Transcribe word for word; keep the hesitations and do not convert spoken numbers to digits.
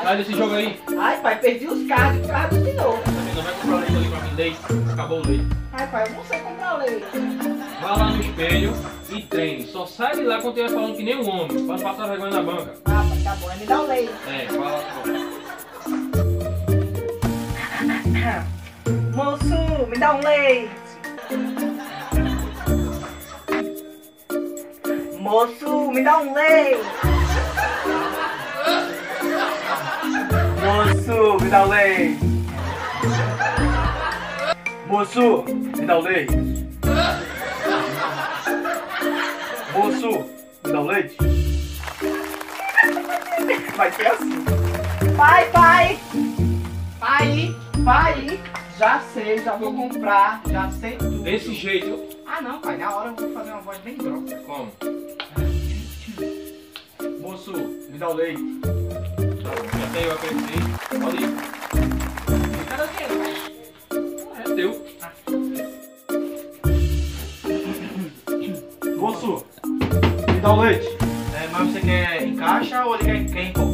Sai desse jogo aí. Ai, pai, perdi os cards, o carro de novo. Também não vai comprar leite ali pra mim, leite. Acabou o leite. Ai, pai, eu não sei comprar leite. Vá lá no espelho e treine. Só sai de lá quando estiver falando que nem um homem, pra não passar vergonha na banca. Ah, pai, tá bom, aí me dá o leite. É, fala. Moço, me dá um leite. Moço, me dá um leite. Moço, me dá o leite. Moço, me dá o leite. Moço, me dá o leite. Vai ser assim. Pai, pai. Pai, pai. Já sei, já vou comprar, já sei tudo. Desse jeito. Ah, não, pai, na hora eu vou fazer uma voz bem grossa. Como? Moço, me dá o leite. Tá bom, já tenho, eu acreditei. Pode ir. Cadê o dinheiro, pai? É teu. Moço, me dá o leite. É, mas você quer em caixa ou ele quer, quer em copo?